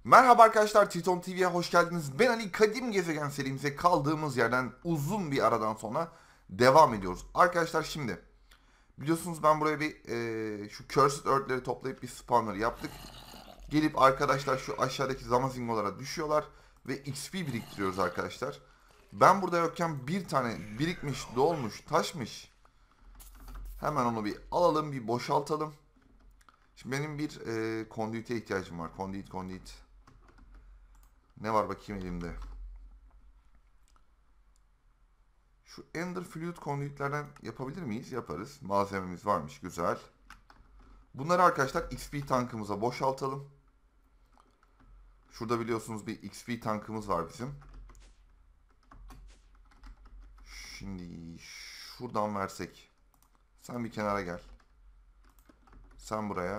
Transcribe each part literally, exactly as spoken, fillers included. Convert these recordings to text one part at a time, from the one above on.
Merhaba arkadaşlar, Triton T V'ye hoş geldiniz. Ben Ali, Kadim Gezegen serimize kaldığımız yerden uzun bir aradan sonra devam ediyoruz. Arkadaşlar şimdi biliyorsunuz ben buraya bir e, şu Cursed Earth'leri toplayıp bir spawner yaptık. Gelip arkadaşlar şu aşağıdaki zamazingolara düşüyorlar ve X P biriktiriyoruz arkadaşlar. Ben burada yokken bir tane birikmiş, dolmuş, taşmış. Hemen onu bir alalım, bir boşaltalım. Şimdi benim bir e, conduit'e ihtiyacım var. Conduit, conduit. Ne var bakayım elimde? Şu Ender Fluid conduit'lerden yapabilir miyiz? Yaparız. Malzememiz varmış. Güzel. Bunları arkadaşlar X P tankımıza boşaltalım. Şurada biliyorsunuz bir X P tankımız var bizim. Şimdi şuradan versek. Sen bir kenara gel. Sen buraya.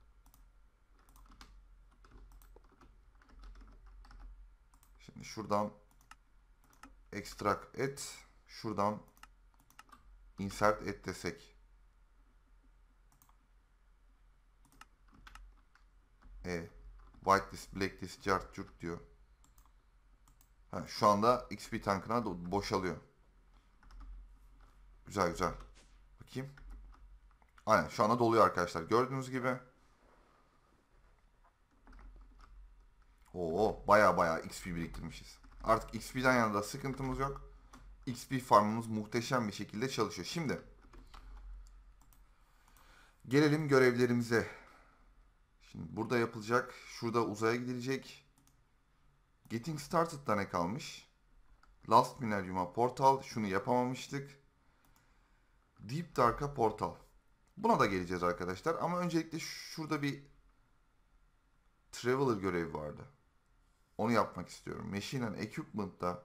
Şimdi şuradan extract et. Şuradan insert et desek. E, whitelist, blacklist, cart curt diyor. Ha, şu anda X P tankına boşalıyor. Güzel güzel. Bakayım. Aynen şu anda doluyor arkadaşlar. Gördüğünüz gibi. Oo baya baya X P biriktirmişiz. Artık X P'den yana da sıkıntımız yok. X P farmımız muhteşem bir şekilde çalışıyor. Şimdi gelelim görevlerimize. Şimdi burada yapılacak. Şurada uzaya gidilecek. Getting Started'da ne kalmış? Last Millennium'a portal. Şunu yapamamıştık. Deep Dark'a portal. Buna da geleceğiz arkadaşlar. Ama öncelikle şurada bir Traveler görevi vardı. Onu yapmak istiyorum. Machine and Equipment'da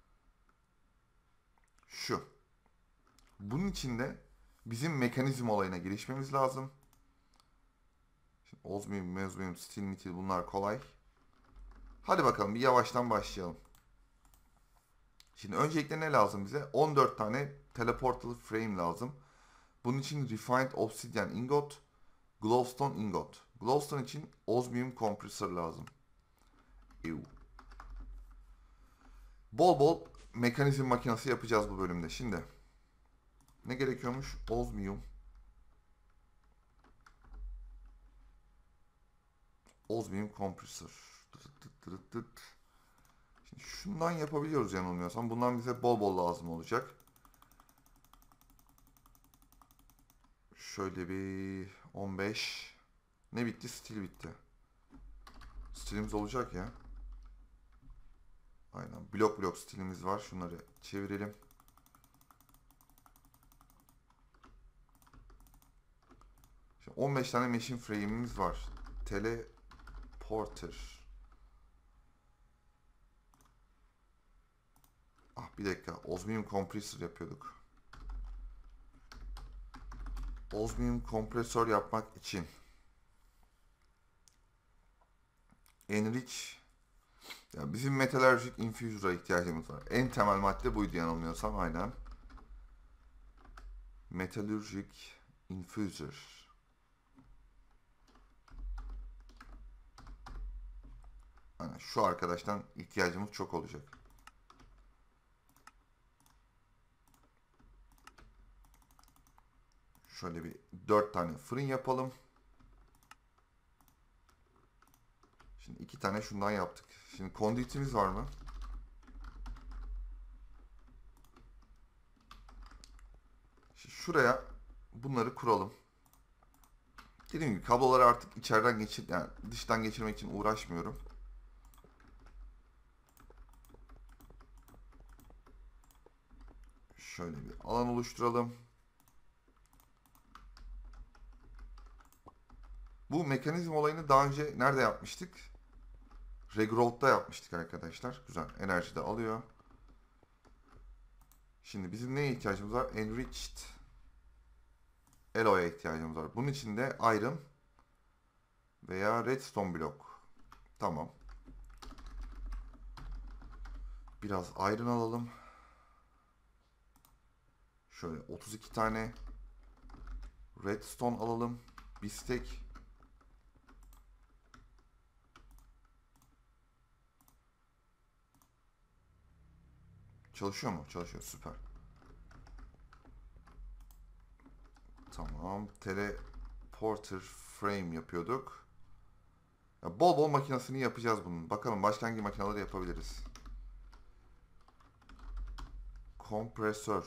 şu. Bunun için de bizim mekanizm olayına girişmemiz lazım. Şimdi Osmium, Mesmium, Steel, Metal bunlar kolay. Hadi bakalım bir yavaştan başlayalım. Şimdi öncelikle ne lazım bize? on dört tane Teleportal Frame lazım. Bunun için Refined Obsidian Ingot, Glowstone Ingot. Glowstone için Osmium Compressor lazım. Ew. Bol bol mekanizm makinesi yapacağız bu bölümde. Şimdi ne gerekiyormuş? Osmium. Osmium Compressor. Şimdi şundan yapabiliyoruz yanılmıyorsam. Bundan bize bol bol lazım olacak. Şöyle bir on beş. Ne bitti? Steel bitti. Steel'imiz olacak ya. Aynen. Blok blok steel'imiz var. Şunları çevirelim. Şimdi on beş tane machine frame'imiz var. Teleporter. Ah bir dakika. Osmium Compressor yapıyorduk. Osmium kompresör yapmak için Enrich, ya bizim Metallurgic Infuser'a ihtiyacımız var. En temel madde buydu yanılmıyorsam, aynen. Metallurgic Infuser. Aynen şu arkadaştan ihtiyacımız çok olacak. Şöyle bir dört tane fırın yapalım. Şimdi iki tane şundan yaptık. Şimdi conduit'imiz var mı? Şimdi şuraya bunları kuralım. Dediğim gibi kabloları artık içeriden geçir, yani dıştan geçirmek için uğraşmıyorum. Şöyle bir alan oluşturalım. Bu mekanizm olayını daha önce nerede yapmıştık? Regrowth'da yapmıştık arkadaşlar. Güzel. Enerji de alıyor. Şimdi bizim neye ihtiyacımız var? Enriched Alloy'a ihtiyacımız var. Bunun için de Iron veya Redstone blok. Tamam. Biraz Iron alalım. Şöyle otuz iki tane Redstone alalım. Bir stack. Çalışıyor mu? Çalışıyor. Süper. Tamam. Teleporter frame yapıyorduk. Ya bol bol makinesini yapacağız bunun. Bakalım başka hangi makineleri yapabiliriz. Kompresör.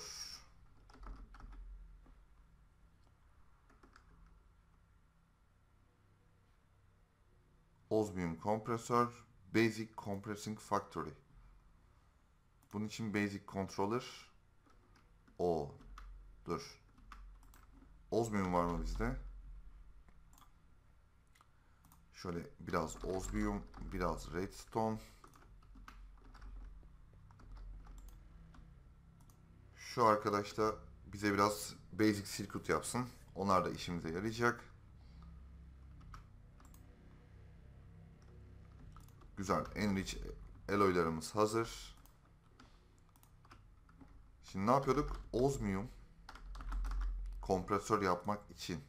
Osmium kompresör. Basic Compressing Factory. Bunun için Basic Controller. O. Dur. Osmium var mı bizde? Şöyle biraz Osmium, biraz Redstone. Şu arkadaş da bize biraz Basic Circuit yapsın. Onlar da işimize yarayacak. Güzel. Enrich alloylarımız hazır. Şimdi ne yapıyorduk? Osmium kompresör yapmak için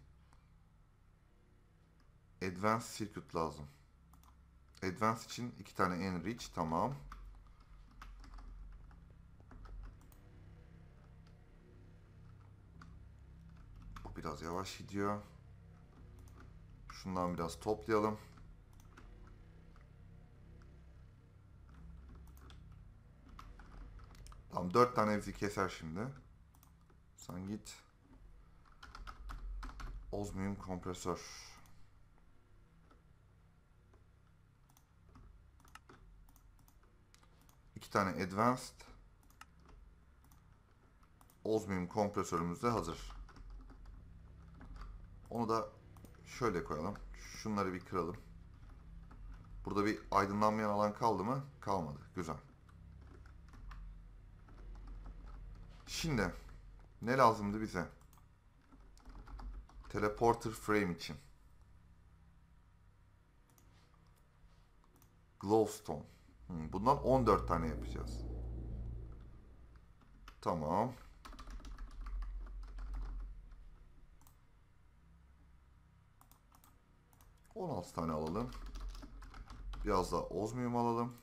Advanced Circuit lazım. Advanced için iki tane Enrich. Tamam. Bu biraz yavaş gidiyor. Şundan biraz toplayalım. Tamam, dört tane bizi keser şimdi. Sen git. Osmium kompresör. İki tane Advanced. Osmium kompresörümüz de hazır. Onu da şöyle koyalım. Şunları bir kıralım. Burada bir aydınlanmayan alan kaldı mı? Kalmadı. Güzel. Şimdi ne lazımdı bize? Teleporter frame için. Glowstone. Hmm, bundan on dört tane yapacağız. Tamam. on altı tane alalım. Biraz da osmium alalım.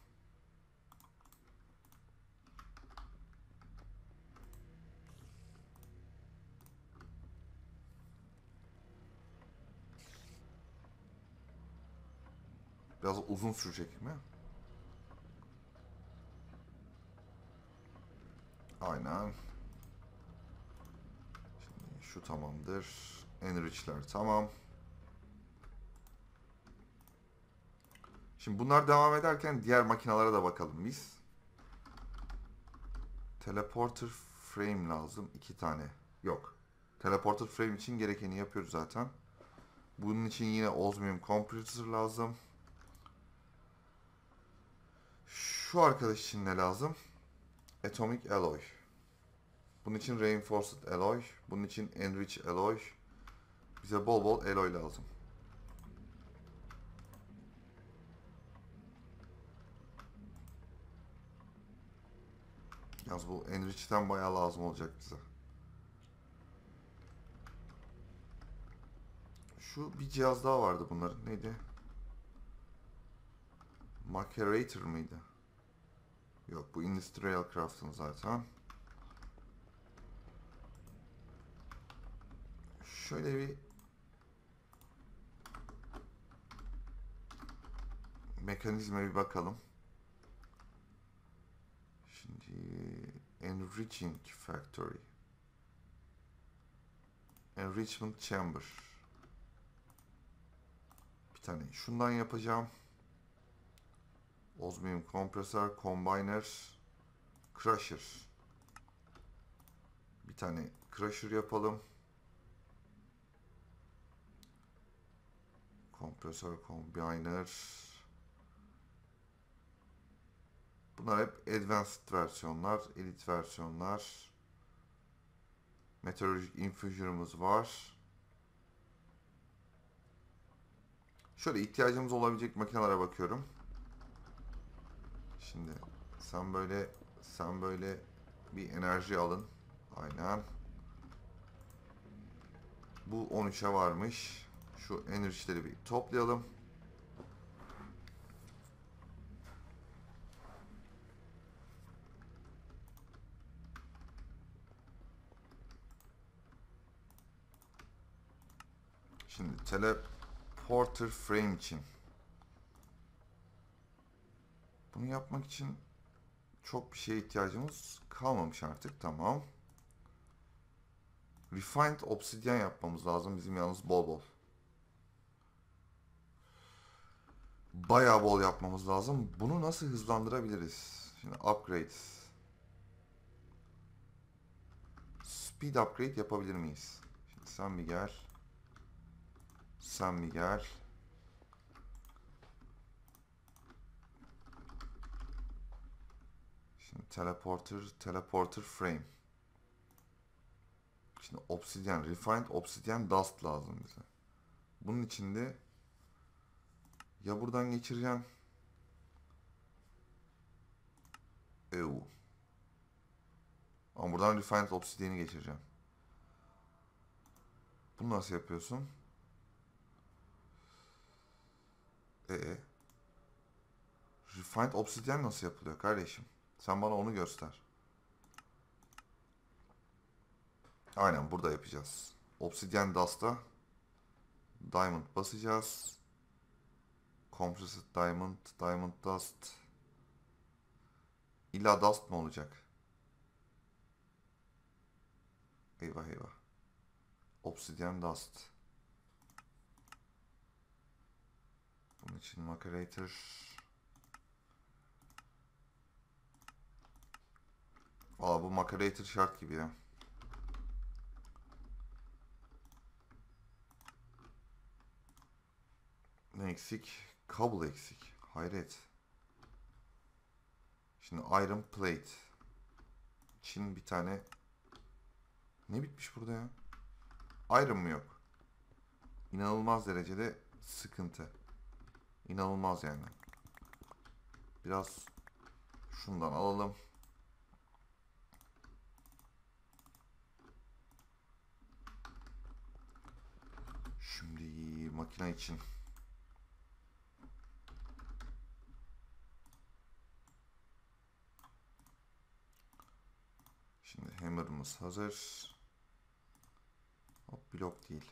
Biraz uzun sürecek mi? Aynen. Şimdi şu tamamdır. Enrich'ler tamam. Şimdi bunlar devam ederken diğer makinalara da bakalım biz. Teleporter frame lazım. iki tane. Yok. Teleporter frame için gerekeni yapıyoruz zaten. Bunun için yine osmium compressor lazım. Şu arkadaş için ne lazım? Atomic alloy. Bunun için reinforced alloy. Bunun için enriched alloy. Bize bol bol alloy lazım. Yalnız bu enriched'den bayağı lazım olacak bize. Şu bir cihaz daha vardı bunların. Neydi? Macerator mıydı? Yok, bu Industrial Craft'ın zaten. Şöyle bir mekanizme bir bakalım. Şimdi Enriching Factory. Enrichment Chamber. Bir tane şundan yapacağım. Osmium Compressor, Combiner, Crusher. Bir tane Crusher yapalım. Kompresör, Combiner. Bunlar hep Advanced versiyonlar, Elite versiyonlar. Meteorologic Infusion'ımız var. Şöyle ihtiyacımız olabilecek makinelere bakıyorum. Şimdi sen böyle sen böyle bir enerji alın. Aynen. Bu on üçe varmış. Şu enerjileri bir toplayalım. Şimdi teleporter frame için. Bunu yapmak için çok bir şeye ihtiyacımız kalmamış artık. Tamam. Refined obsidian yapmamız lazım. Bizim yalnız bol bol. Bayağı bol yapmamız lazım. Bunu nasıl hızlandırabiliriz? Şimdi upgrade. Speed upgrade yapabilir miyiz? Şimdi sen bir gel. Sen bir gel. Şimdi teleporter, teleporter frame. Şimdi obsidian, refined obsidian dust lazım bize. Bunun içinde ya buradan geçireceğim. Ew. Ama buradan refined obsidian'i geçireceğim. Bunu nasıl yapıyorsun? Ee, refined obsidian nasıl yapılıyor kardeşim? Sen bana onu göster. Aynen burada yapacağız. Obsidian Dust'a Diamond basacağız. Compressed Diamond, Diamond Dust. İlla Dust mı olacak? Eyvah eyvah. Obsidian Dust. Bunun için Macerator. Valla bu Macerator şart gibi ya. Ne eksik? Kablo eksik. Hayret. Şimdi Iron Plate. Çin bir tane. Ne bitmiş burada ya? Iron mı yok? İnanılmaz derecede sıkıntı. İnanılmaz yani. Biraz şundan alalım. Şimdi makine için. Şimdi hammer'ımız hazır. Hop, blok değil.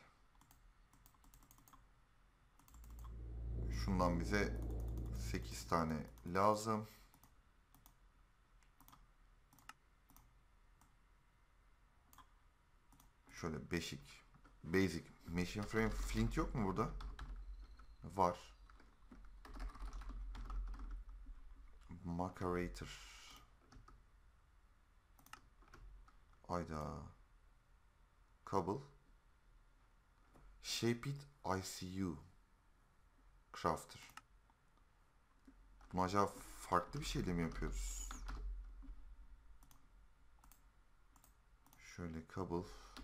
Şundan bize sekiz tane lazım. Şöyle beşik. Basic machine frame. Flint yok mu burada? Var. Macerator. Ayda. Cable. Shape it I C U. Crafter. Bunu acaba farklı bir şeyle mi yapıyoruz? Şöyle cable.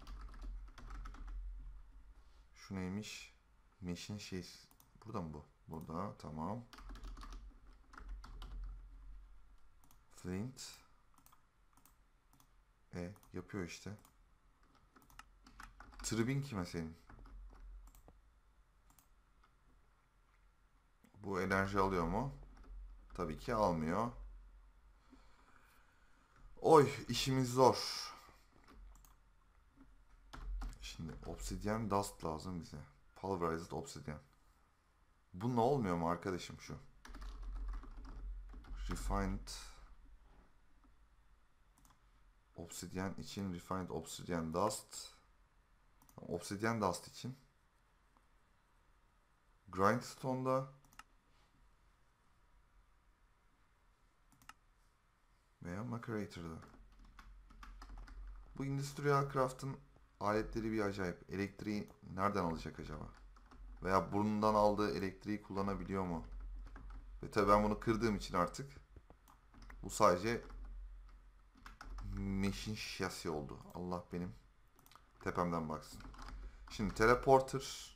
Şu neymiş? Mesh'in şey. Burada mı bu? Burada. Tamam. Flint. E yapıyor işte. Tribin kime senin? Bu enerji alıyor mu? Tabii ki almıyor. Oy, işimiz zor. Şimdi obsidian dust lazım bize. Pulverized obsidian. Bu ne olmuyor mu arkadaşım şu? Refined obsidian için refined obsidian dust. Obsidian dust için. Grindstone'da veya Macerator'da. Bu Industrial Craft'ın aletleri bir acayip. Elektriği nereden alacak acaba? Veya burnundan aldığı elektriği kullanabiliyor mu? Ve tabii ben bunu kırdığım için artık bu sadece meşin şasi oldu. Allah benim tepemden baksın. Şimdi teleporter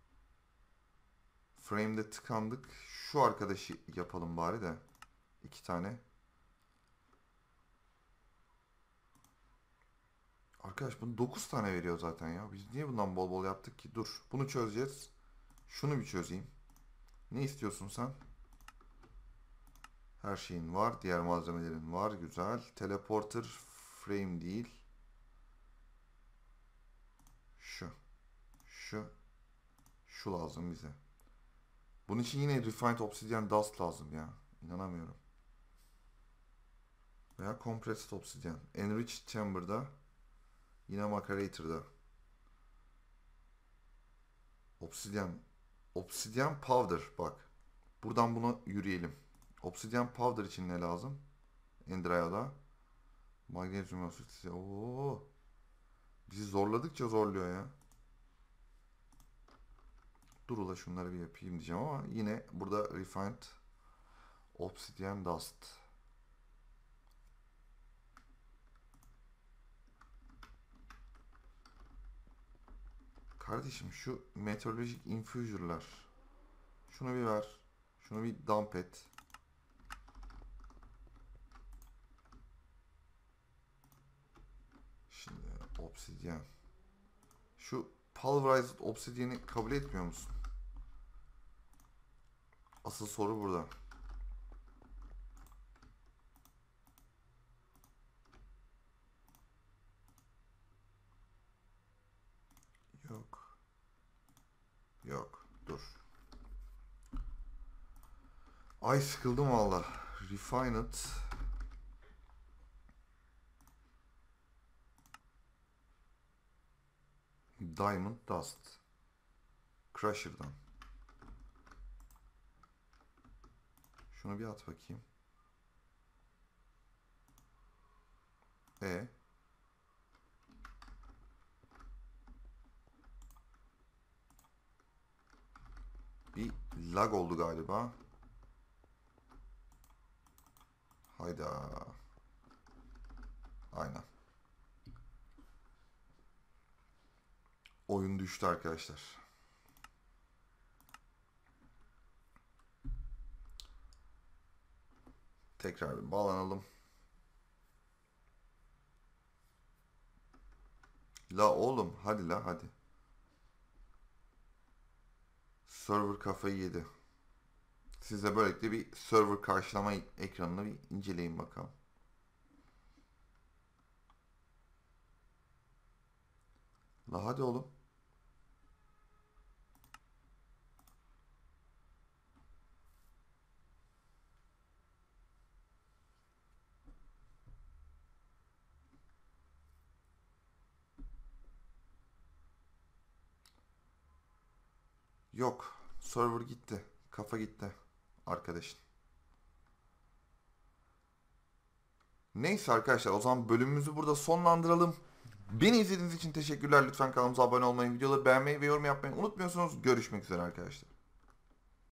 frame'de tıkandık. Şu arkadaşı yapalım bari de. İki tane. Arkadaş bunu dokuz tane veriyor zaten ya. Biz niye bundan bol bol yaptık ki? Dur. Bunu çözeceğiz. Şunu bir çözeyim. Ne istiyorsun sen? Her şeyin var. Diğer malzemelerin var. Güzel. Teleporter frame değil. Şu. Şu. Şu lazım bize. Bunun için yine Refined Obsidian Dust lazım ya. İnanamıyorum. Veya Compressed Obsidian. Enriched Chamber'da. Yine Macerator'da. Obsidian. Obsidian Powder. Bak. Buradan buna yürüyelim. Obsidian Powder için ne lazım? Endraya'da. Magnesium Oxide. Oo. Bizi zorladıkça zorluyor ya. Dur ula şunları bir yapayım diyeceğim ama yine burada Refined Obsidian Dust. Kardeşim şu meteorolojik infuser'lar. Şunu bir ver. Şunu bir dump et. Şimdi obsidian. Şu pulverized obsidian'i kabul etmiyor musun? Asıl soru burada. Yok. Yok. Dur. Ay sıkıldım valla. Refined. Diamond Dust. Crusher'dan. Şunu bir at bakayım. E. Bir lag oldu galiba. Hayda. Aynen. Oyun düştü arkadaşlar. Tekrar bir bağlanalım. La oğlum hadi la hadi. Server kafayı yedi. Siz de böylelikle bir server karşılama ekranını bir inceleyin bakalım. La hadi oğlum. Yok. Server gitti. Kafa gitti. Arkadaşın. Neyse arkadaşlar o zaman bölümümüzü burada sonlandıralım. Beni izlediğiniz için teşekkürler. Lütfen kanalımıza abone olmayı, videoları beğenmeyi ve yorum yapmayı unutmuyorsunuz. Görüşmek üzere arkadaşlar.